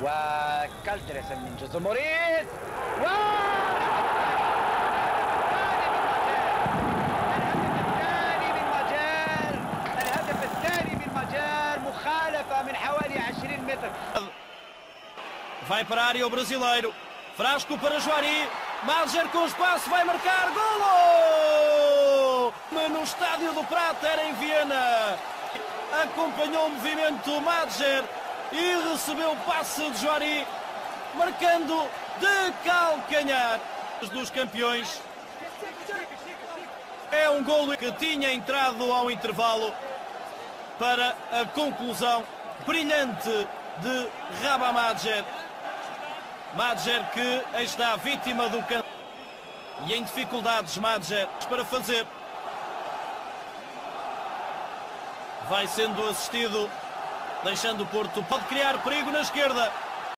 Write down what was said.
وكالتريس من جوزو موريس الهدف الثاني من ماجير مخالفة من حوالي 20 متر. Vai para a área o brasileiro. Frasco para Juari. Madjer com espaço, vai marcar. Golo! No Estádio do Prata, era em Viena. Acompanhou o movimento Madjer e recebeu o passe de Juari, marcando de calcanhar dos campeões. É um golo que tinha entrado ao intervalo para a conclusão brilhante de Rabah Madjer. Madjer que está vítima do canto e em dificuldades Madjer para fazer. Vai sendo assistido, deixando o Porto, pode criar perigo na esquerda.